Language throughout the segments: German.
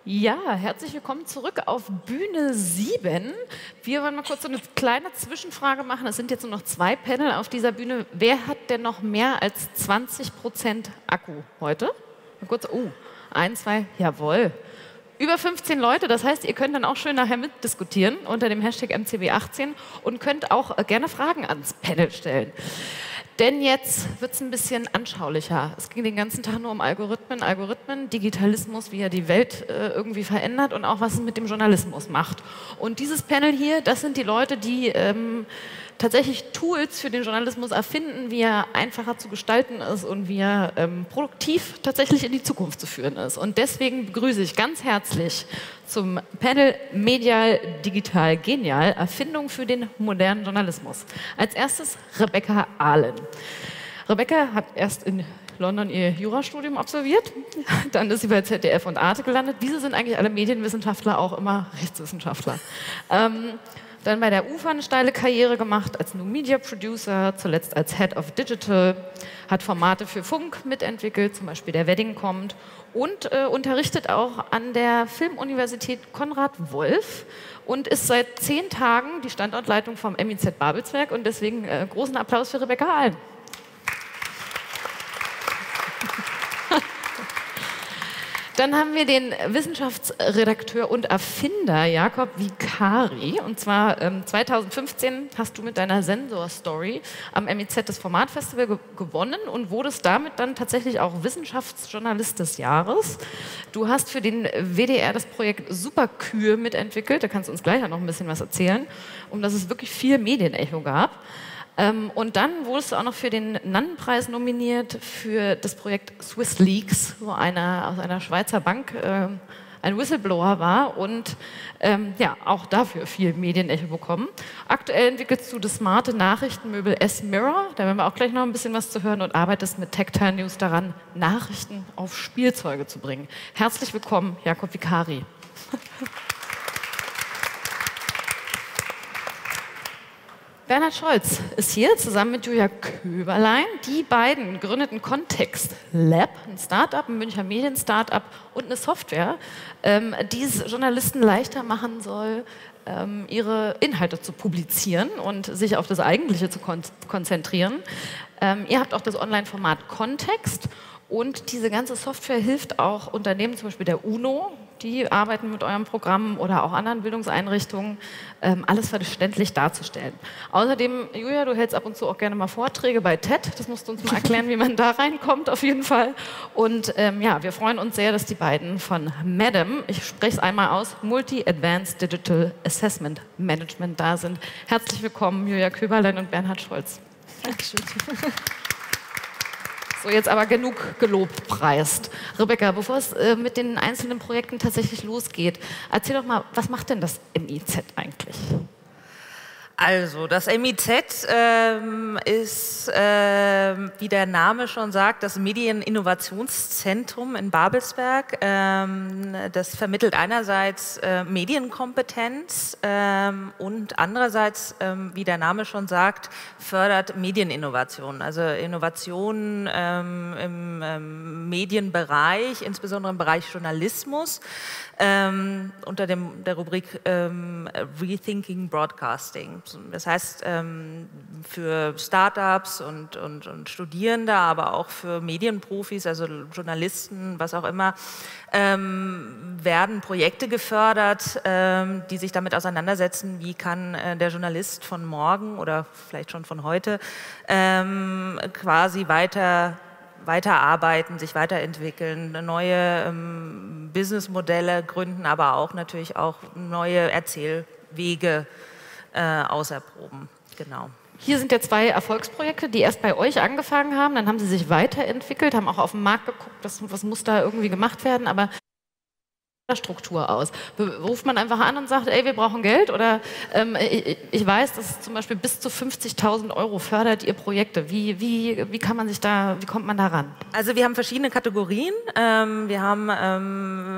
Ja, herzlich willkommen zurück auf Bühne 7. Wir wollen mal kurz so eine kleine Zwischenfrage machen. Es sind jetzt nur noch 2 Panel auf dieser Bühne. Wer hat denn noch mehr als 20% Akku heute? Mal kurz, 1, 2, jawohl. Über 15 Leute, das heißt, ihr könnt dann auch schön nachher mitdiskutieren unter dem Hashtag MCB18 und könnt auch gerne Fragen ans Panel stellen. Denn jetzt wird es ein bisschen anschaulicher. Es ging den ganzen Tag nur um Algorithmen, Digitalismus, wie er die Welt irgendwie verändert und auch, was es mit dem Journalismus macht. Und dieses Panel hier, das sind die Leute, die tatsächlich Tools für den Journalismus erfinden, wie er einfacher zu gestalten ist und wie er produktiv tatsächlich in die Zukunft zu führen ist. Und deswegen begrüße ich ganz herzlich zum Panel Medial, Digital, Genial, Erfindung für den modernen Journalismus. Als erstes Rebecca Ahlen. Rebecca hat erst in London ihr Jurastudium absolviert, dann ist sie bei ZDF und Arte gelandet. Wieso sind eigentlich alle Medienwissenschaftler auch immer Rechtswissenschaftler? Dann bei der UFA eine steile Karriere gemacht als New Media Producer, zuletzt als Head of Digital, hat Formate für Funk mitentwickelt, zum Beispiel Der Wedding kommt und unterrichtet auch an der Filmuniversität Konrad Wolf und ist seit 10 Tagen die Standortleitung vom MIZ Babelsberg und deswegen großen Applaus für Rebecca Ahlen. Dann haben wir den Wissenschaftsredakteur und Erfinder Jakob Vicari. Und zwar 2015 hast du mit deiner Sensor-Story am MIZ das Formatfestival gewonnen und wurdest damit dann tatsächlich auch Wissenschaftsjournalist des Jahres. Du hast für den WDR das Projekt Superkühe mitentwickelt. Da kannst du uns gleich noch ein bisschen was erzählen, um dass es wirklich viel Medienecho gab. Und dann wurdest du auch noch für den Nannenpreis nominiert für das Projekt Swiss Leaks, wo einer aus einer Schweizer Bank ein Whistleblower war und ja, auch dafür viel Medienecho bekommen. Aktuell entwickelst du das smarte Nachrichtenmöbel S-Mirror, da werden wir auch gleich noch ein bisschen was zu hören und arbeitest mit Tactile News daran, Nachrichten auf Spielzeuge zu bringen. Herzlich willkommen, Jakob Vicari. Bernhard Scholz ist hier zusammen mit Julia Köberlein. Die beiden gründeten Kontext Lab, ein Start-up, ein Münchner Medien-Startup und eine Software, die es Journalisten leichter machen soll, ihre Inhalte zu publizieren und sich auf das Eigentliche zu konzentrieren. Ihr habt auch das Online-Format Kontext. Und diese ganze Software hilft auch Unternehmen, zum Beispiel der UNO, die arbeiten mit eurem Programm oder auch anderen Bildungseinrichtungen, alles verständlich darzustellen. Außerdem, Julia, du hältst ab und zu auch gerne mal Vorträge bei TED. Das musst du uns mal erklären, wie man da reinkommt auf jeden Fall. Und ja, wir freuen uns sehr, dass die beiden von MADAM, ich spreche es einmal aus, Multi-Advanced Digital Assessment Management da sind. Herzlich willkommen, Julia Köberlein und Bernhard Scholz. Dankeschön. So, jetzt aber genug gelobpreist. Rebecca, bevor es mit den einzelnen Projekten tatsächlich losgeht, erzähl doch mal, was macht denn das MIZ eigentlich? Also, das MIZ ist, wie der Name schon sagt, das Medieninnovationszentrum in Babelsberg. Das vermittelt einerseits Medienkompetenz und andererseits, wie der Name schon sagt, fördert Medieninnovation. Also Innovationen im Medienbereich, insbesondere im Bereich Journalismus, unter der Rubrik Rethinking Broadcasting. Das heißt, für Startups und Studierende, aber auch für Medienprofis, also Journalisten, was auch immer, werden Projekte gefördert, die sich damit auseinandersetzen, wie kann der Journalist von morgen oder vielleicht schon von heute quasi weiterarbeiten, sich weiterentwickeln, neue Businessmodelle gründen, aber auch natürlich auch neue Erzählwege auserproben. Genau. Hier sind ja 2 Erfolgsprojekte, die erst bei euch angefangen haben, dann haben sie sich weiterentwickelt, haben auch auf den Markt geguckt, was muss da irgendwie gemacht werden, aber Struktur aus. Ruft man einfach an und sagt, ey, wir brauchen Geld? Oder ich weiß, dass zum Beispiel bis zu 50.000 € fördert ihr Projekte. Wie kann man sich da, wie kommt man da ran? Also wir haben verschiedene Kategorien. Wir haben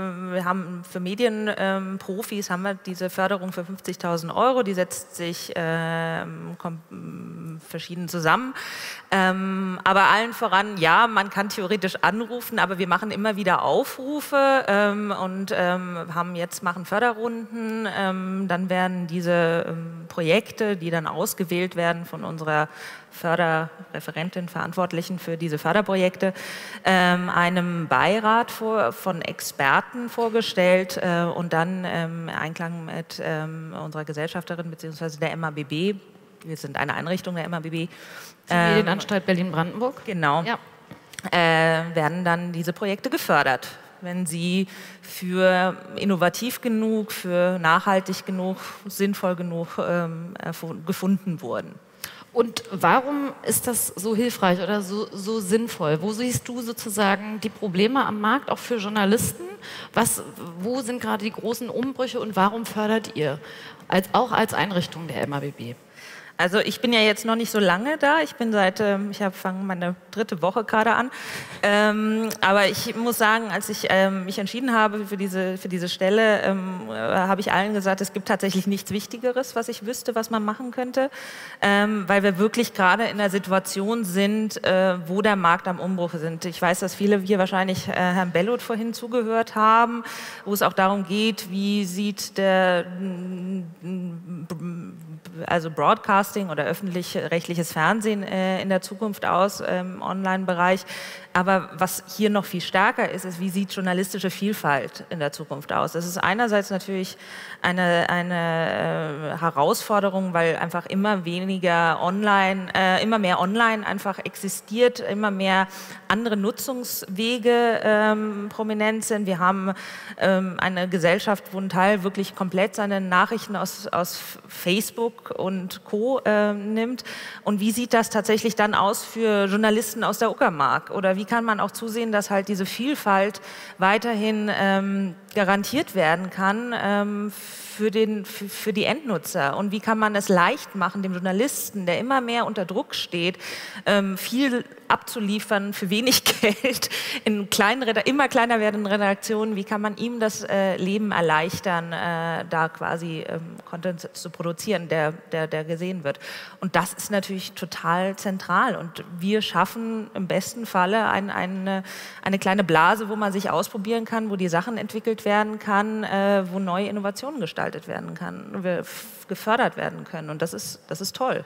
wir haben für Medienprofis haben wir diese Förderung für 50.000 €, die setzt sich verschieden zusammen. Aber allen voran, ja, man kann theoretisch anrufen, aber wir machen immer wieder Aufrufe und machen Förderrunden. Dann werden diese Projekte, die dann ausgewählt werden von unserer Förderreferentin, Verantwortlichen für diese Förderprojekte, einem Beirat von Experten vorgestellt und dann im Einklang mit unserer Gesellschafterin bzw. der MABB, wir sind eine Einrichtung der MABB. Die Medienanstalt Berlin-Brandenburg. Genau. Ja. Werden dann diese Projekte gefördert, wenn sie für innovativ genug, für nachhaltig genug, sinnvoll genug gefunden wurden. Und warum ist das so hilfreich oder so sinnvoll? Wo siehst du sozusagen die Probleme am Markt, auch für Journalisten? Wo sind gerade die großen Umbrüche und warum fördert ihr, auch als Einrichtung der MABB? Also ich bin ja jetzt noch nicht so lange da, ich fange meine 3. Woche gerade an, aber ich muss sagen, als ich mich entschieden habe für diese Stelle, habe ich allen gesagt, es gibt tatsächlich nichts Wichtigeres, was ich wüsste, was man machen könnte, weil wir wirklich gerade in der Situation sind, wo der Markt am Umbruch ist. Ich weiß, dass viele hier wahrscheinlich Herrn Bellot vorhin zugehört haben, wo es auch darum geht, wie sieht also Broadcasting oder öffentlich-rechtliches Fernsehen in der Zukunft aus im Online-Bereich. Aber was hier noch viel stärker ist, wie sieht journalistische Vielfalt in der Zukunft aus? Das ist einerseits natürlich eine Herausforderung, weil einfach immer mehr online einfach existiert, immer mehr andere Nutzungswege prominent sind. Wir haben eine Gesellschaft, wo ein Teil wirklich komplett seine Nachrichten aus Facebook und Co. nimmt. Und wie sieht das tatsächlich dann aus für Journalisten aus der Uckermark? Oder wie kann man auch zusehen, dass halt diese Vielfalt weiterhin garantiert werden kann für die Endnutzer? Und wie kann man es leicht machen, dem Journalisten, der immer mehr unter Druck steht, viel abzuliefern für wenig Geld in immer kleiner werdenden Redaktionen, wie kann man ihm das Leben erleichtern, da quasi Content zu produzieren, der gesehen wird. Und das ist natürlich total zentral. Und wir schaffen im besten Falle eine kleine Blase, wo man sich ausprobieren kann, wo die Sachen entwickelt werden kann, wo neue Innovationen gestaltet werden kann, gefördert werden können. Und das ist toll.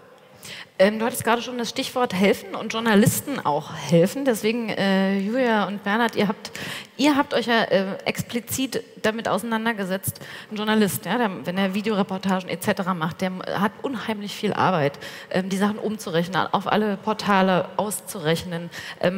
Du hattest gerade schon das Stichwort helfen und Journalisten auch helfen. Deswegen, Julia und Bernhard, ihr habt euch ja explizit damit auseinandergesetzt. Ein Journalist, ja, wenn er Videoreportagen etc. macht, der hat unheimlich viel Arbeit, die Sachen umzurechnen, auf alle Portale auszurechnen.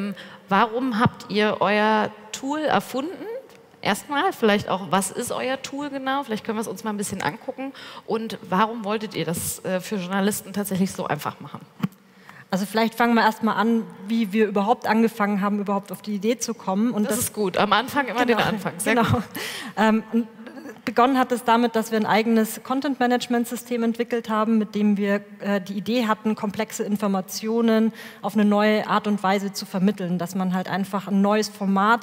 Warum habt ihr euer Tool erfunden? Erstmal, vielleicht auch, was ist euer Tool genau? Vielleicht können wir es uns mal ein bisschen angucken. Und warum wolltet ihr das für Journalisten tatsächlich so einfach machen? Also vielleicht fangen wir erstmal an, wie wir überhaupt angefangen haben, überhaupt auf die Idee zu kommen. Und das ist gut, am Anfang immer den Anfang. Sehr gut. Und begonnen hat es damit, dass wir ein eigenes Content-Management-System entwickelt haben, mit dem wir die Idee hatten, komplexe Informationen auf eine neue Art und Weise zu vermitteln, dass man halt einfach ein neues Format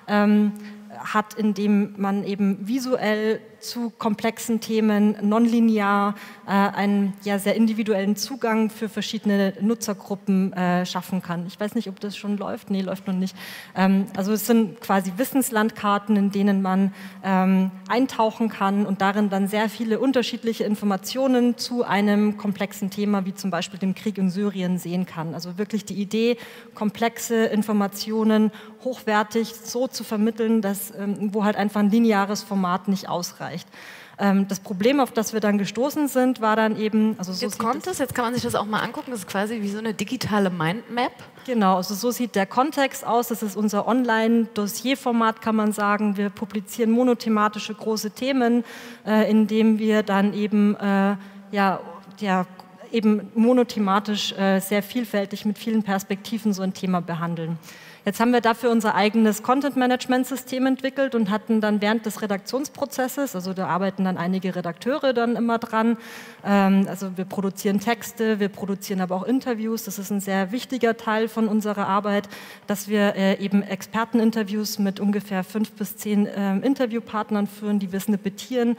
hat, in dem man eben visuell zu komplexen Themen nonlinear einen sehr individuellen Zugang für verschiedene Nutzergruppen schaffen kann. Ich weiß nicht, ob das schon läuft. Nee, läuft noch nicht. Also es sind quasi Wissenslandkarten, in denen man eintauchen kann und darin dann sehr viele unterschiedliche Informationen zu einem komplexen Thema, wie zum Beispiel dem Krieg in Syrien, sehen kann. Also wirklich die Idee, komplexe Informationen hochwertig so zu vermitteln, dass, wo halt einfach ein lineares Format nicht ausreicht. Das Problem, auf das wir dann gestoßen sind, war dann eben... Also so jetzt kann man sich das auch mal angucken, das ist quasi wie so eine digitale Mindmap. Genau, also so sieht der Kontext aus, das ist unser Online-Dossierformat, kann man sagen. Wir publizieren monothematische große Themen, indem wir dann eben, eben monothematisch sehr vielfältig mit vielen Perspektiven so ein Thema behandeln. Jetzt haben wir dafür unser eigenes Content-Management-System entwickelt und hatten dann während des Redaktionsprozesses, also da arbeiten dann einige Redakteure dann immer dran, also wir produzieren Texte, wir produzieren aber auch Interviews, das ist ein sehr wichtiger Teil von unserer Arbeit, dass wir eben Experteninterviews mit ungefähr 5 bis 10 Interviewpartnern führen, die wir snippetieren.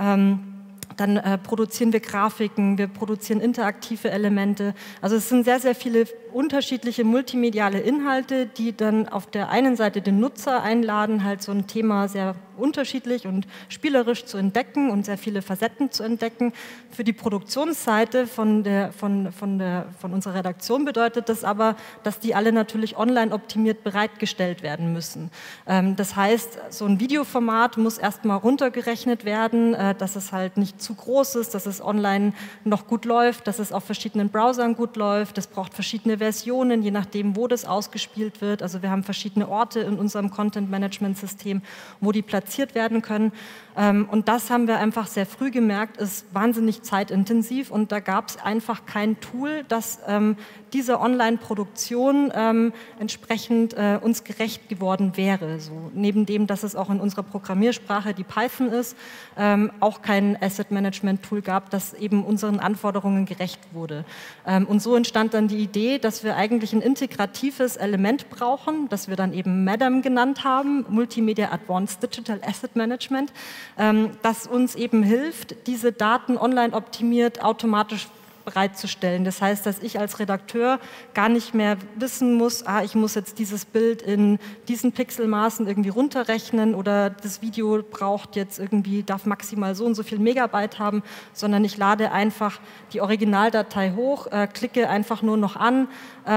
Dann produzieren wir Grafiken, wir produzieren interaktive Elemente. Also es sind sehr, sehr viele unterschiedliche multimediale Inhalte, die dann auf der einen Seite den Nutzer einladen, halt so ein Thema sehr unterschiedlich und spielerisch zu entdecken und sehr viele Facetten zu entdecken. Für die Produktionsseite von unserer Redaktion bedeutet das aber, dass die alle natürlich online optimiert bereitgestellt werden müssen. Das heißt, so ein Videoformat muss erstmal runtergerechnet werden, dass es halt nicht zu groß ist, dass es online noch gut läuft, dass es auf verschiedenen Browsern gut läuft. Es braucht verschiedene Versionen, je nachdem, wo das ausgespielt wird. Also wir haben verschiedene Orte in unserem Content-Management-System, wo die platziert werden können. Und das haben wir einfach sehr früh gemerkt, ist wahnsinnig zeitintensiv und da gab es einfach kein Tool, das dieser Online-Produktion entsprechend uns gerecht geworden wäre. So, neben dem, dass es auch in unserer Programmiersprache, die Python ist, auch kein Asset-Management-Tool gab, das eben unseren Anforderungen gerecht wurde. Und so entstand dann die Idee, dass wir eigentlich ein integratives Element brauchen, das wir dann eben MADAM genannt haben, Multimedia Advanced Digital Asset Management, das uns eben hilft, diese Daten online optimiert automatisch bereitzustellen. Das heißt, dass ich als Redakteur gar nicht mehr wissen muss, ich muss jetzt dieses Bild in diesen Pixelmaßen irgendwie runterrechnen oder das Video braucht jetzt irgendwie, darf maximal so und so viel Megabyte haben, sondern ich lade einfach die Originaldatei hoch, klicke einfach nur noch an,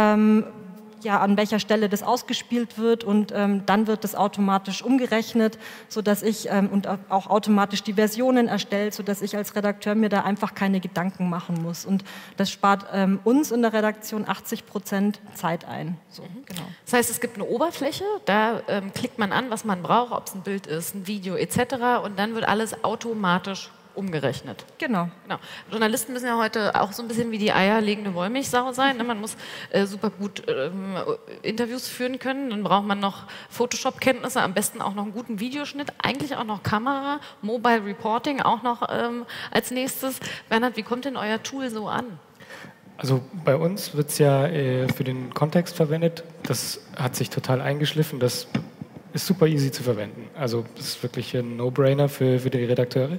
an welcher Stelle das ausgespielt wird und dann wird das automatisch umgerechnet, sodass ich und auch automatisch die Versionen erstellt, sodass ich als Redakteur mir da einfach keine Gedanken machen muss. Und das spart uns in der Redaktion 80% Zeit ein. So, genau. Das heißt, es gibt eine Oberfläche, da klickt man an, was man braucht, ob es ein Bild ist, ein Video etc. und dann wird alles automatisch umgerechnet. Genau. Journalisten müssen ja heute auch so ein bisschen wie die eierlegende Wollmilchsau sein. Ne? Man muss super gut Interviews führen können. Dann braucht man noch Photoshop-Kenntnisse, am besten auch noch einen guten Videoschnitt, eigentlich auch noch Kamera, Mobile Reporting auch noch als nächstes. Bernhard, wie kommt denn euer Tool so an? Also bei uns wird es ja für den Kontext verwendet. Das hat sich total eingeschliffen. Das ist super easy zu verwenden. Also das ist wirklich ein No-Brainer für die Redakteure.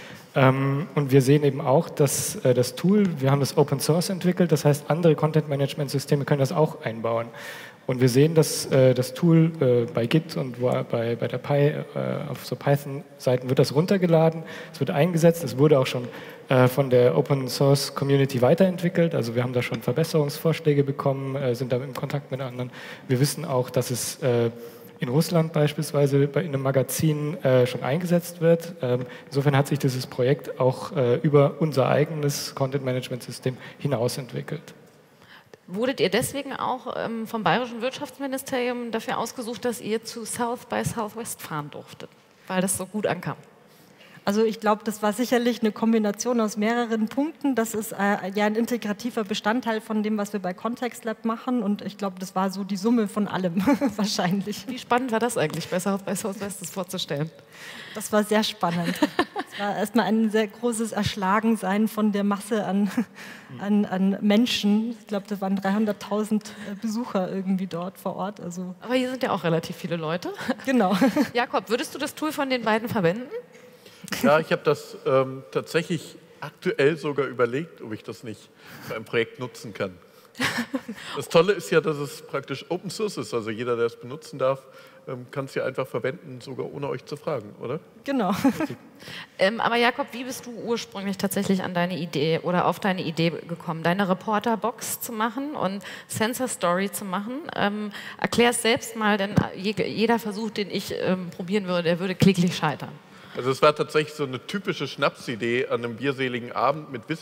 Und wir sehen eben auch, dass das Tool, wir haben das Open Source entwickelt, das heißt, andere Content-Management-Systeme können das auch einbauen. Und wir sehen, dass das Tool bei Git und bei der auf so Python-Seiten wird das runtergeladen, es wird eingesetzt, es wurde auch schon von der Open Source Community weiterentwickelt, also wir haben da schon Verbesserungsvorschläge bekommen, sind da im Kontakt mit anderen. Wir wissen auch, dass es in Russland beispielsweise in einem Magazin schon eingesetzt wird. Insofern hat sich dieses Projekt auch über unser eigenes Content-Management-System hinaus entwickelt. Wurdet ihr deswegen auch vom Bayerischen Wirtschaftsministerium dafür ausgesucht, dass ihr zu South by Southwest fahren durftet, weil das so gut ankam? Also ich glaube, das war sicherlich eine Kombination aus mehreren Punkten. Das ist ja ein integrativer Bestandteil von dem, was wir bei Context Lab machen. Und ich glaube, das war so die Summe von allem wahrscheinlich. Wie spannend war das eigentlich, bei South by Southwest das vorzustellen? Das war sehr spannend. Es war erstmal ein sehr großes Erschlagensein von der Masse an Menschen. Ich glaube, das waren 300.000 Besucher irgendwie dort vor Ort. Also aber hier sind ja auch relativ viele Leute. Genau. Jakob, würdest du das Tool von den beiden verwenden? Ja, ich habe das tatsächlich aktuell sogar überlegt, ob ich das nicht für ein Projekt nutzen kann. Das Tolle ist ja, dass es praktisch Open Source ist, also jeder, der es benutzen darf, kann es ja einfach verwenden, sogar ohne euch zu fragen, oder? Genau. Aber Jakob, wie bist du ursprünglich tatsächlich an deine Idee oder auf deine Idee gekommen, deine Reporter-Box zu machen und Sensor Story zu machen? Erklär es selbst mal, denn jeder Versuch, den ich probieren würde, der würde kläglich scheitern. Also es war tatsächlich so eine typische Schnapsidee an einem bierseligen Abend mit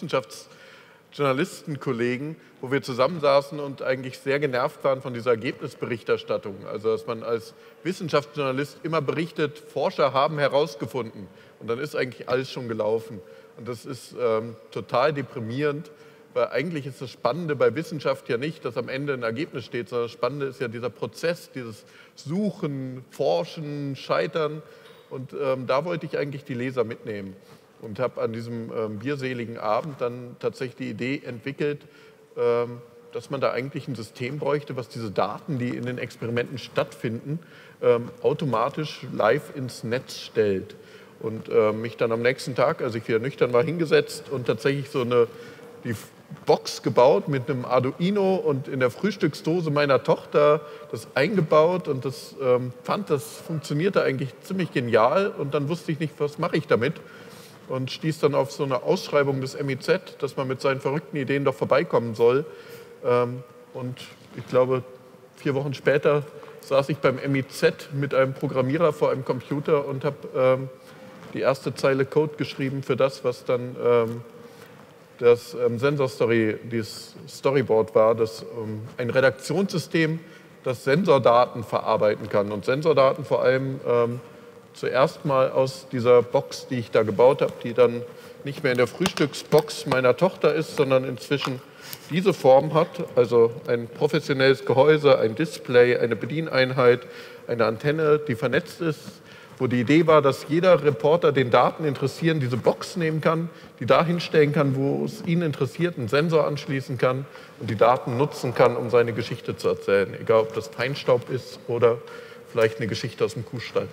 Wissenschaftsjournalistenkollegen, wo wir zusammensaßen und eigentlich sehr genervt waren von dieser Ergebnisberichterstattung. Also dass man als Wissenschaftsjournalist immer berichtet, Forscher haben herausgefunden und dann ist eigentlich alles schon gelaufen. Und das ist total deprimierend, Weil eigentlich ist das Spannende bei Wissenschaft ja nicht, dass am Ende ein Ergebnis steht, sondern das Spannende ist ja dieser Prozess, dieses Suchen, Forschen, Scheitern. Und da wollte ich eigentlich die Leser mitnehmen und habe an diesem bierseligen Abend dann tatsächlich die Idee entwickelt, dass man da eigentlich ein System bräuchte, was diese Daten, die in den Experimenten stattfinden, automatisch live ins Netz stellt. Und mich dann am nächsten Tag, als ich wieder nüchtern war, hingesetzt und tatsächlich die Box gebaut mit einem Arduino und in der Frühstücksdose meiner Tochter das eingebaut und das funktionierte eigentlich ziemlich genial und dann wusste ich nicht, was mache ich damit und stieß dann auf so eine Ausschreibung des MIZ, dass man mit seinen verrückten Ideen doch vorbeikommen soll und ich glaube 4 Wochen später saß ich beim MIZ mit einem Programmierer vor einem Computer und habe die erste Zeile Code geschrieben für das, was dann das dieses Storyboard war, das ein Redaktionssystem, das Sensordaten verarbeiten kann. Und Sensordaten vor allem zuerst mal aus dieser Box, die ich da gebaut habe, die dann nicht mehr in der Frühstücksbox meiner Tochter ist, sondern inzwischen diese Form hat, also ein professionelles Gehäuse, ein Display, eine Bedieneinheit, eine Antenne, die vernetzt ist, wo die Idee war, dass jeder Reporter, den Daten interessieren, diese Box nehmen kann, die da hinstellen kann, wo es ihn interessiert, einen Sensor anschließen kann und die Daten nutzen kann, um seine Geschichte zu erzählen. Egal, ob das Feinstaub ist oder vielleicht eine Geschichte aus dem Kuhstall.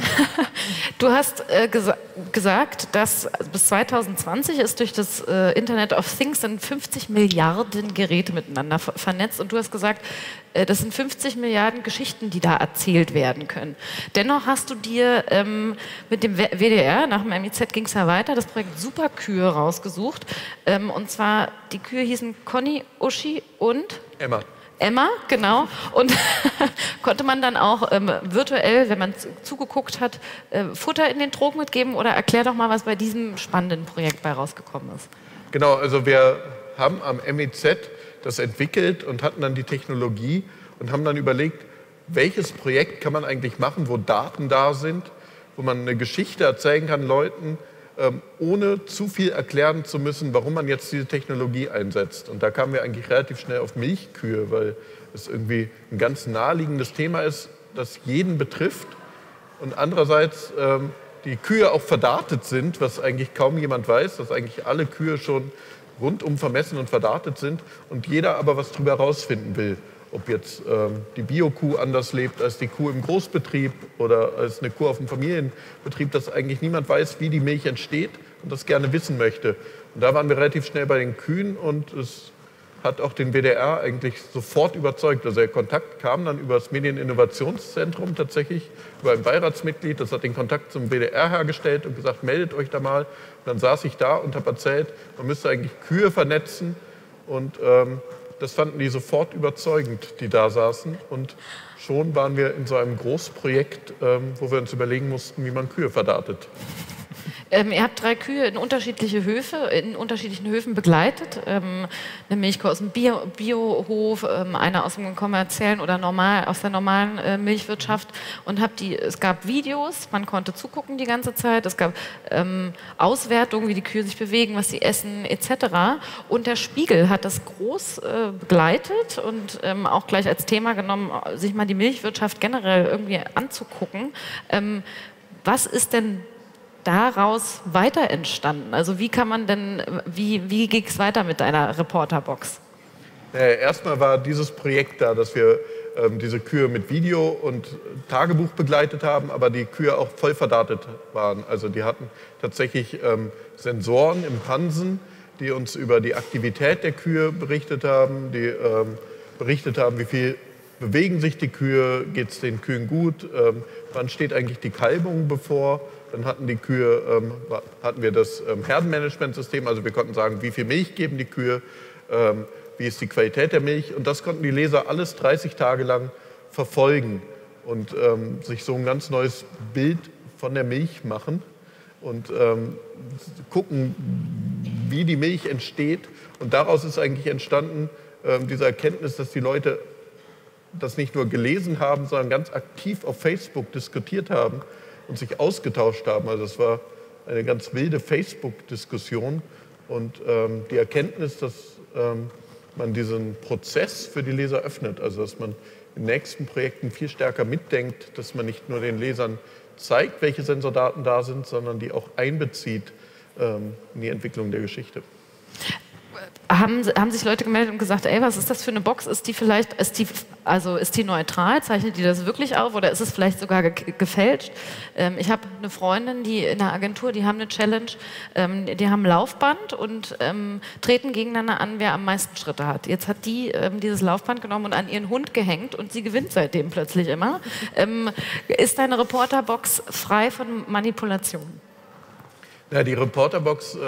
Du hast gesagt, dass bis 2020 ist durch das Internet of Things sind 50 Milliarden Geräte miteinander vernetzt und du hast gesagt, das sind 50 Milliarden Geschichten, die da erzählt werden können. Dennoch hast du dir mit dem WDR, nach dem MIZ ging es ja weiter, das Projekt Superkühe rausgesucht. Und zwar, die Kühe hießen Conny, Uschi und Emma, genau. Und konnte man dann auch virtuell, wenn man zugeguckt hat, Futter in den Trog mitgeben? Oder erklär doch mal, was bei diesem spannenden Projekt bei rausgekommen ist. Genau, also wir haben am MIZ das entwickelt und hatten dann die Technologie und haben dann überlegt, welches Projekt kann man eigentlich machen, wo Daten da sind, wo man eine Geschichte erzählen kann Leuten, ohne zu viel erklären zu müssen, warum man jetzt diese Technologie einsetzt. Und da kamen wir eigentlich relativ schnell auf Milchkühe, weil es irgendwie ein ganz naheliegendes Thema ist, das jeden betrifft. Und andererseits die Kühe auch verdartet sind, was eigentlich kaum jemand weiß, dass eigentlich alle Kühe schon rundum vermessen und verdartet sind und jeder aber was darüber herausfinden will. Ob jetzt die Bio-Kuh anders lebt als die Kuh im Großbetrieb oder als eine Kuh auf dem Familienbetrieb, dass eigentlich niemand weiß, wie die Milch entsteht und das gerne wissen möchte. Und da waren wir relativ schnell bei den Kühen und es hat auch den WDR eigentlich sofort überzeugt. Also der Kontakt kam dann über das Medieninnovationszentrum tatsächlich, über ein Beiratsmitglied, das hat den Kontakt zum WDR hergestellt und gesagt, meldet euch da mal. Und dann saß ich da und habe erzählt, man müsste eigentlich Kühe vernetzen und das fanden die sofort überzeugend, die da saßen. Und schon waren wir in so einem Großprojekt, wo wir uns überlegen mussten, wie man Kühe verdartet. Ihr habt 3 Kühe in unterschiedlichen Höfen begleitet. Eine Milchkuh aus dem Biohof, eine aus dem kommerziellen oder aus der normalen Milchwirtschaft. Und es gab Videos, man konnte zugucken die ganze Zeit. Es gab Auswertungen, wie die Kühe sich bewegen, was sie essen, etc. Und der Spiegel hat das groß begleitet und auch gleich als Thema genommen, sich mal die Milchwirtschaft generell irgendwie anzugucken. Was ist denn daraus weiter entstanden? Also wie ging es weiter mit deiner Reporterbox? Erstmal war dieses Projekt da, dass wir diese Kühe mit Video und Tagebuch begleitet haben, aber die Kühe auch voll verdartet waren. Also die hatten tatsächlich Sensoren im Pansen, die uns über die Aktivität der Kühe berichtet haben, die berichtet haben, wie viel bewegen sich die Kühe, geht es den Kühen gut, wann steht eigentlich die Kalbung bevor. Dann hatten wir das Herdenmanagementsystem, also wir konnten sagen, wie viel Milch geben die Kühe, wie ist die Qualität der Milch. Und das konnten die Leser alles 30 Tage lang verfolgen und sich so ein ganz neues Bild von der Milch machen und gucken, wie die Milch entsteht. Und daraus ist eigentlich entstanden diese Erkenntnis, dass die Leute das nicht nur gelesen haben, sondern ganz aktiv auf Facebook diskutiert haben und sich ausgetauscht haben. Also es war eine ganz wilde Facebook-Diskussion und die Erkenntnis, dass man diesen Prozess für die Leser öffnet. Also dass man in nächsten Projekten viel stärker mitdenkt, dass man nicht nur den Lesern zeigt, welche Sensordaten da sind, sondern die auch einbezieht in die Entwicklung der Geschichte. Haben sich Leute gemeldet und gesagt, ey, was ist das für eine Box? Ist die neutral? Zeichnet die das wirklich auf oder ist es vielleicht sogar gefälscht? Ich habe eine Freundin, die in einer Agentur, die haben eine Challenge, die haben ein Laufband und treten gegeneinander an, wer am meisten Schritte hat. Jetzt hat die dieses Laufband genommen und an ihren Hund gehängt und sie gewinnt seitdem plötzlich immer. Ist deine Reporterbox frei von Manipulation? Ja, die Reporterbox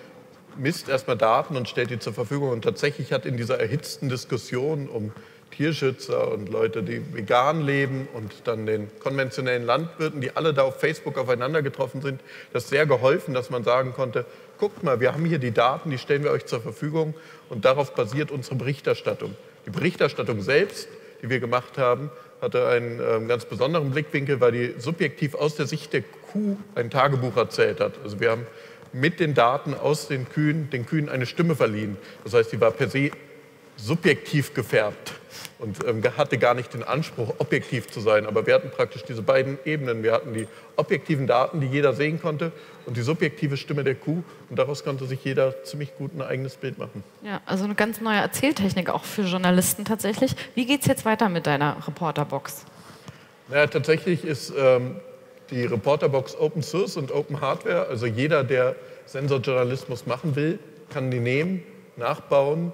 misst erstmal Daten und stellt die zur Verfügung. Und tatsächlich hat in dieser erhitzten Diskussion um Tierschützer und Leute, die vegan leben und dann den konventionellen Landwirten, die alle da auf Facebook aufeinander getroffen sind, das sehr geholfen, dass man sagen konnte, guckt mal, wir haben hier die Daten, die stellen wir euch zur Verfügung und darauf basiert unsere Berichterstattung. Die Berichterstattung selbst, die wir gemacht haben, hatte einen ganz besonderen Blickwinkel, weil die subjektiv aus der Sicht der Kuh ein Tagebuch erzählt hat. Also wir haben mit den Daten aus den Kühen eine Stimme verliehen. Das heißt, die war per se subjektiv gefärbt und hatte gar nicht den Anspruch, objektiv zu sein. Aber wir hatten praktisch diese beiden Ebenen. Wir hatten die objektiven Daten, die jeder sehen konnte, und die subjektive Stimme der Kuh. Und daraus konnte sich jeder ziemlich gut ein eigenes Bild machen. Ja, also eine ganz neue Erzähltechnik auch für Journalisten tatsächlich. Wie geht es jetzt weiter mit deiner Reporterbox? Naja, tatsächlich ist die Reporterbox Open Source und Open Hardware. Also jeder, der Sensorjournalismus machen will, kann die nehmen, nachbauen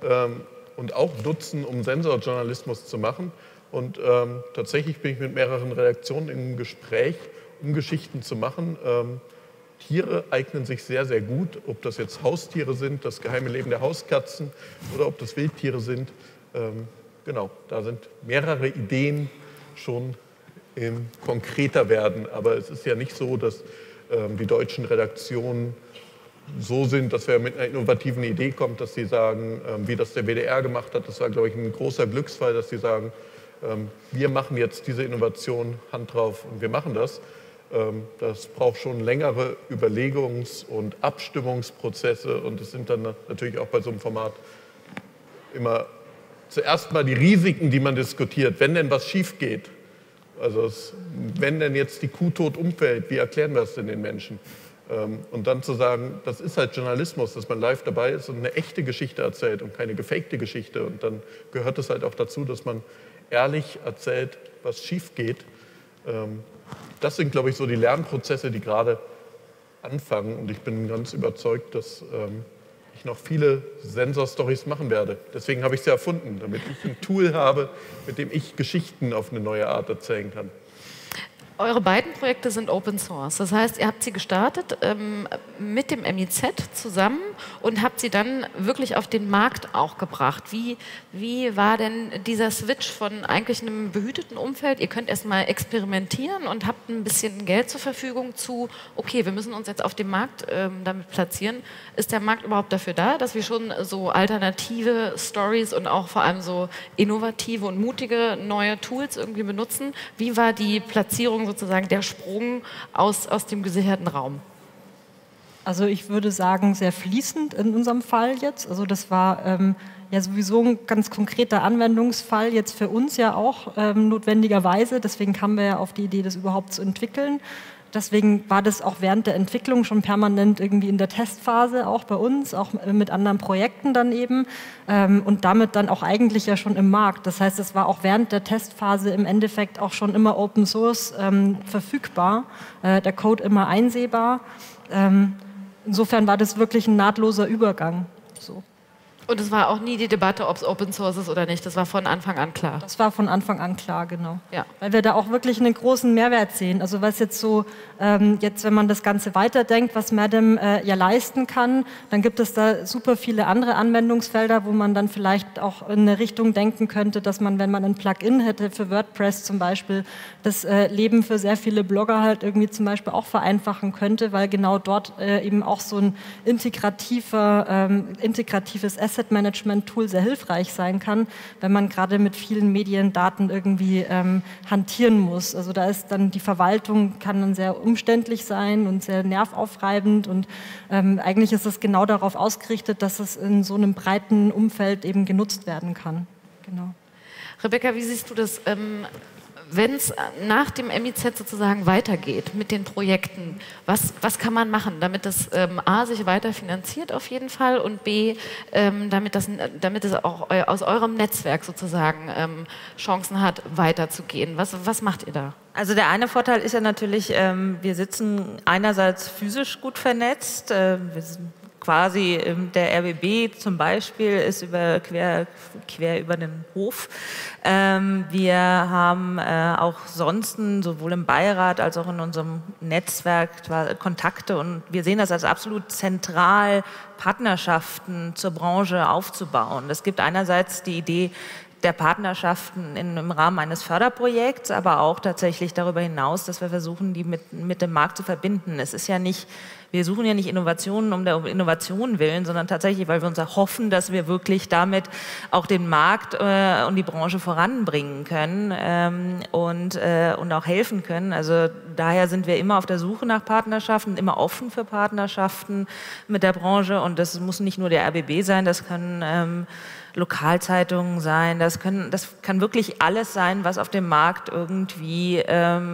und auch nutzen, um Sensorjournalismus zu machen. Und tatsächlich bin ich mit mehreren Redaktionen im Gespräch, um Geschichten zu machen. Tiere eignen sich sehr, sehr gut, ob das jetzt Haustiere sind, das geheime Leben der Hauskatzen, oder ob das Wildtiere sind. Genau, da sind mehrere Ideen schon konkreter werden. Aber es ist ja nicht so, dass die deutschen Redaktionen so sind, dass wer mit einer innovativen Idee kommt, dass sie sagen, wie das der WDR gemacht hat, das war, glaube ich, ein großer Glücksfall, dass sie sagen, wir machen jetzt diese Innovation, Hand drauf, und wir machen das. Das braucht schon längere Überlegungs- und Abstimmungsprozesse, und es sind dann natürlich auch bei so einem Format immer zuerst mal die Risiken, die man diskutiert, wenn denn was schief geht. Also wenn denn jetzt die Kuh tot umfällt, wie erklären wir das denn den Menschen? Und dann zu sagen, das ist halt Journalismus, dass man live dabei ist und eine echte Geschichte erzählt und keine gefakte Geschichte. Und dann gehört es halt auch dazu, dass man ehrlich erzählt, was schief geht. Das sind, glaube ich, so die Lernprozesse, die gerade anfangen. Und ich bin ganz überzeugt, dass ich noch viele Sensor-Stories machen werde. Deswegen habe ich sie erfunden, damit ich ein Tool habe, mit dem ich Geschichten auf eine neue Art erzählen kann. Eure beiden Projekte sind Open Source. Das heißt, ihr habt sie gestartet mit dem MIZ zusammen und habt sie dann wirklich auf den Markt auch gebracht. Wie war denn dieser Switch von eigentlich einem behüteten Umfeld? Ihr könnt erstmal experimentieren und habt ein bisschen Geld zur Verfügung zu, okay, wir müssen uns jetzt auf dem Markt damit platzieren. Ist der Markt überhaupt dafür da, dass wir schon so alternative Stories und auch vor allem so innovative und mutige neue Tools irgendwie benutzen? Wie war die Platzierung, sozusagen der Sprung aus dem gesicherten Raum? Also ich würde sagen, sehr fließend in unserem Fall jetzt. Also das war ja sowieso ein ganz konkreter Anwendungsfall jetzt für uns ja auch notwendigerweise. Deswegen kamen wir ja auf die Idee, das überhaupt zu entwickeln. Deswegen war das auch während der Entwicklung schon permanent irgendwie in der Testphase, auch bei uns, auch mit anderen Projekten dann eben und damit dann auch eigentlich ja schon im Markt. Das heißt, es war auch während der Testphase im Endeffekt auch schon immer Open Source verfügbar, der Code immer einsehbar. Insofern war das wirklich ein nahtloser Übergang. So. Und es war auch nie die Debatte, ob es Open Source ist oder nicht. Das war von Anfang an klar. Das war von Anfang an klar, genau. Ja. Weil wir da auch wirklich einen großen Mehrwert sehen. Also was jetzt so, jetzt wenn man das Ganze weiterdenkt, was Madam ja leisten kann, dann gibt es da super viele andere Anwendungsfelder, wo man dann vielleicht auch in eine Richtung denken könnte, dass man, wenn man ein Plugin hätte für WordPress zum Beispiel, das Leben für sehr viele Blogger halt irgendwie zum Beispiel auch vereinfachen könnte, weil genau dort eben auch so ein integratives Asset-Management-Tool sehr hilfreich sein kann, wenn man gerade mit vielen Mediendaten irgendwie hantieren muss. Also da ist dann die Verwaltung, kann dann sehr umständlich sein und sehr nervaufreibend und eigentlich ist es genau darauf ausgerichtet, dass es in so einem breiten Umfeld eben genutzt werden kann. Genau. Rebecca, wie siehst du das? Wenn es nach dem MIZ sozusagen weitergeht mit den Projekten, was kann man machen, damit das A, sich weiter finanziert auf jeden Fall und B, damit es auch aus eurem Netzwerk sozusagen Chancen hat, weiterzugehen? Was macht ihr da? Also der eine Vorteil ist ja natürlich, wir sitzen einerseits physisch gut vernetzt, wir sind quasi der RBB zum Beispiel ist quer über den Hof. Wir haben auch sonst sowohl im Beirat als auch in unserem Netzwerk Kontakte und wir sehen das als absolut zentral, Partnerschaften zur Branche aufzubauen. Es gibt einerseits die Idee der Partnerschaften im Rahmen eines Förderprojekts, aber auch tatsächlich darüber hinaus, dass wir versuchen, die mit dem Markt zu verbinden. Es ist ja nicht, wir suchen ja nicht Innovationen um der Innovation willen, sondern tatsächlich, weil wir uns erhoffen, dass wir wirklich damit auch den Markt und die Branche voranbringen können und auch helfen können. Also daher sind wir immer auf der Suche nach Partnerschaften, immer offen für Partnerschaften mit der Branche und das muss nicht nur der RBB sein, das können Lokalzeitungen sein, das kann wirklich alles sein, was auf dem Markt irgendwie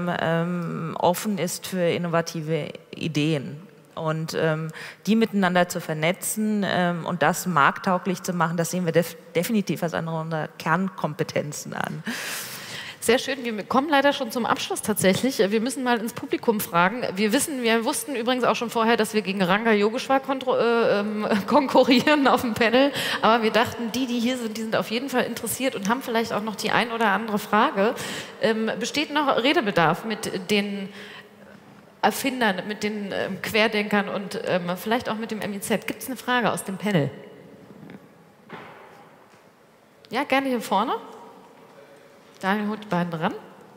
offen ist für innovative Ideen. Und die miteinander zu vernetzen und das markttauglich zu machen, das sehen wir definitiv als eine unserer Kernkompetenzen an. Sehr schön, wir kommen leider schon zum Abschluss tatsächlich. Wir müssen mal ins Publikum fragen. Wir wussten übrigens auch schon vorher, dass wir gegen Ranga Yogeshwar konkurrieren auf dem Panel. Aber wir dachten, die hier sind, die sind auf jeden Fall interessiert und haben vielleicht auch noch die ein oder andere Frage. Besteht noch Redebedarf mit den Erfindern, mit den Querdenkern und vielleicht auch mit dem MIZ? Gibt es eine Frage aus dem Panel? Ja, gerne hier vorne. Daniel holt die beiden ran.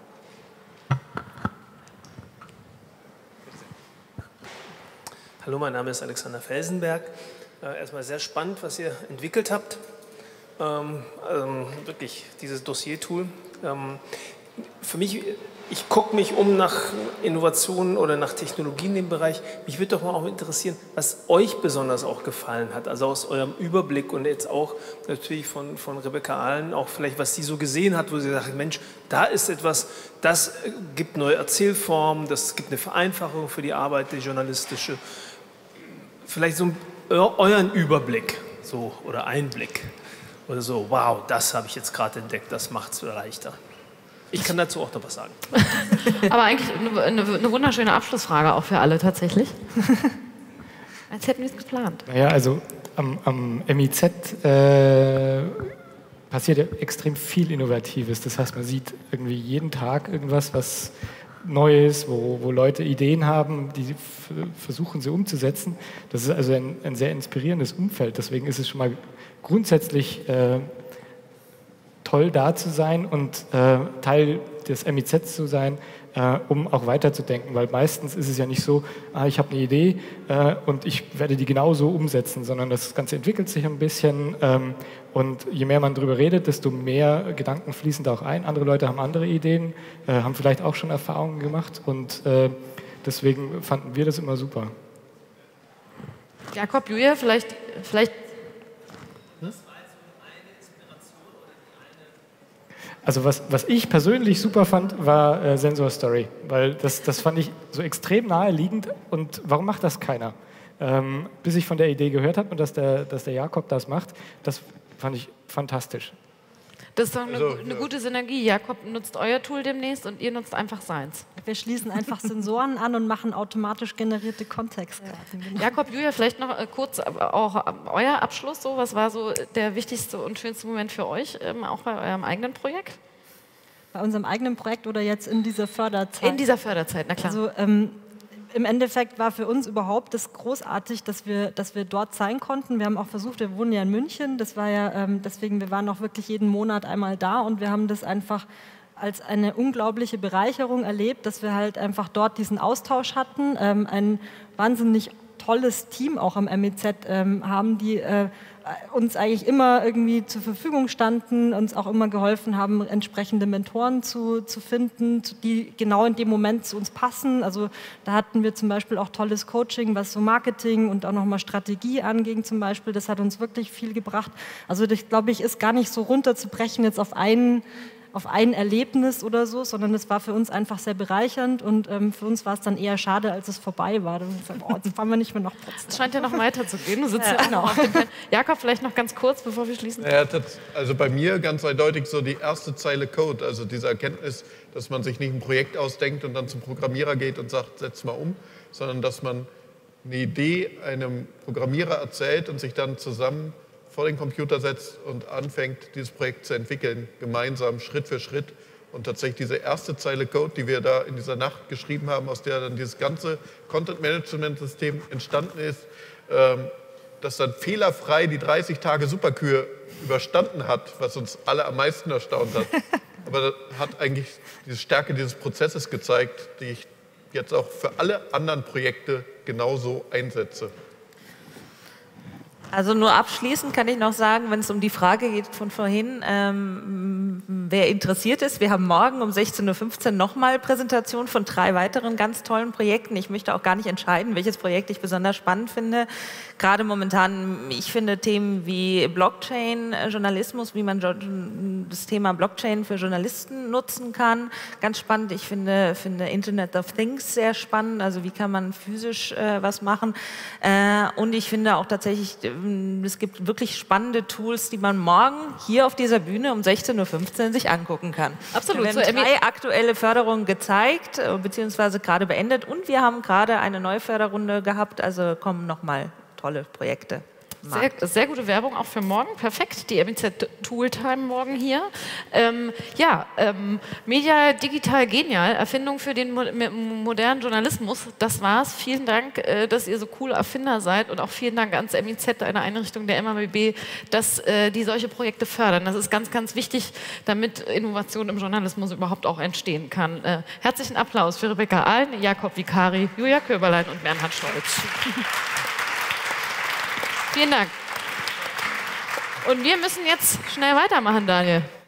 Hallo, mein Name ist Alexander Felsenberg. Erstmal sehr spannend, was ihr entwickelt habt. Wirklich, dieses Dossier-Tool. Für mich, ich gucke mich um nach Innovationen oder nach Technologien in dem Bereich. Mich würde doch mal auch interessieren, was euch besonders auch gefallen hat, also aus eurem Überblick und jetzt auch natürlich von Rebecca Ahlen, auch vielleicht, was sie so gesehen hat, wo sie sagt, Mensch, da ist etwas, das gibt neue Erzählformen, das gibt eine Vereinfachung für die Arbeit, die journalistische. Vielleicht so euren Überblick so, oder Einblick oder so, wow, das habe ich jetzt gerade entdeckt, das macht es leichter. Ich kann dazu auch noch was sagen. Aber eigentlich eine wunderschöne Abschlussfrage auch für alle tatsächlich. Als hätten wir es geplant. Naja, also am MIZ passiert ja extrem viel Innovatives. Das heißt, man sieht irgendwie jeden Tag irgendwas, was Neues, wo Leute Ideen haben, die versuchen sie umzusetzen. Das ist also ein sehr inspirierendes Umfeld. Deswegen ist es schon mal grundsätzlich toll, da zu sein und Teil des MIZ zu sein, um auch weiterzudenken, weil meistens ist es ja nicht so, ich habe eine Idee und ich werde die genauso umsetzen, sondern das Ganze entwickelt sich ein bisschen und je mehr man darüber redet, desto mehr Gedanken fließen da auch ein. Andere Leute haben andere Ideen, haben vielleicht auch schon Erfahrungen gemacht und deswegen fanden wir das immer super. Jakob, Julia, vielleicht Also was ich persönlich super fand, war Sensor Story, weil das fand ich so extrem naheliegend und warum macht das keiner? Bis ich von der Idee gehört habe und dass der Jakob das macht, das fand ich fantastisch. Das ist doch eine gute Synergie. Jakob nutzt euer Tool demnächst und ihr nutzt einfach seins. Wir schließen einfach Sensoren an und machen automatisch generierte Kontextkarten. Genau. Jakob, Julia, vielleicht noch kurz auch euer Abschluss. So, was war so der wichtigste und schönste Moment für euch, auch bei eurem eigenen Projekt? Bei unserem eigenen Projekt oder jetzt in dieser Förderzeit? In dieser Förderzeit, na klar. Also im Endeffekt war für uns überhaupt das großartig, dass wir dort sein konnten. Wir haben auch versucht, wir wohnen ja in München, das war ja deswegen, wir waren auch wirklich jeden Monat einmal da und wir haben das einfach als eine unglaubliche Bereicherung erlebt, dass wir halt einfach dort diesen Austausch hatten, ein wahnsinnig tolles Team auch am MEZ haben, die uns eigentlich immer irgendwie zur Verfügung standen, uns auch immer geholfen haben, entsprechende Mentoren zu finden, die genau in dem Moment zu uns passen. Also da hatten wir zum Beispiel auch tolles Coaching, was so Marketing und auch nochmal Strategie anging zum Beispiel. Das hat uns wirklich viel gebracht. Also das, glaube ich, ist gar nicht so runterzubrechen jetzt auf ein Erlebnis oder so, sondern es war für uns einfach sehr bereichernd und für uns war es dann eher schade, als es vorbei war. Jetzt fahren wir nicht mehr nach Potsdam. Es scheint ja noch weiter zu gehen. Du sitzt ja genau auf dem Pen. Jakob, vielleicht noch ganz kurz, bevor wir schließen. Ja, also bei mir ganz eindeutig so die erste Zeile Code, also diese Erkenntnis, dass man sich nicht ein Projekt ausdenkt und dann zum Programmierer geht und sagt, setz mal um, sondern dass man eine Idee einem Programmierer erzählt und sich dann zusammen vor den Computer setzt und anfängt, dieses Projekt zu entwickeln, gemeinsam, Schritt für Schritt. Und tatsächlich diese erste Zeile Code, die wir da in dieser Nacht geschrieben haben, aus der dann dieses ganze Content-Management-System entstanden ist, das dann fehlerfrei die 30 Tage Superkür überstanden hat, was uns alle am meisten erstaunt hat. Aber das hat eigentlich die Stärke dieses Prozesses gezeigt, die ich jetzt auch für alle anderen Projekte genauso einsetze. Also nur abschließend kann ich noch sagen, wenn es um die Frage geht von vorhin, wer interessiert ist, wir haben morgen um 16:15 Uhr nochmal Präsentation von 3 weiteren ganz tollen Projekten. Ich möchte auch gar nicht entscheiden, welches Projekt ich besonders spannend finde. Gerade momentan, ich finde Themen wie Blockchain, Journalismus, wie man das Thema Blockchain für Journalisten nutzen kann, ganz spannend. Ich finde Internet of Things sehr spannend, also wie kann man physisch was machen. Und ich finde auch tatsächlich, es gibt wirklich spannende Tools, die man morgen hier auf dieser Bühne um 16:15 Uhr sich angucken kann. Absolut. Wir haben 3 aktuelle Förderungen gezeigt, beziehungsweise gerade beendet und wir haben gerade eine neue Förderrunde gehabt, also kommen nochmal tolle Projekte. Sehr gute Werbung auch für morgen. Perfekt, die MEZ Tooltime morgen hier. Media Digital Genial, Erfindung für den modernen Journalismus. Das war's. Vielen Dank, dass ihr so coole Erfinder seid und auch vielen Dank ans MEZ, eine Einrichtung der MABB, dass die solche Projekte fördern. Das ist ganz, ganz wichtig, damit Innovation im Journalismus überhaupt auch entstehen kann. Herzlichen Applaus für Rebecca Ahlen, Jakob Vicari, Julia Köberlein und Bernhard Stolz. Vielen Dank. Und wir müssen jetzt schnell weitermachen, Daniel.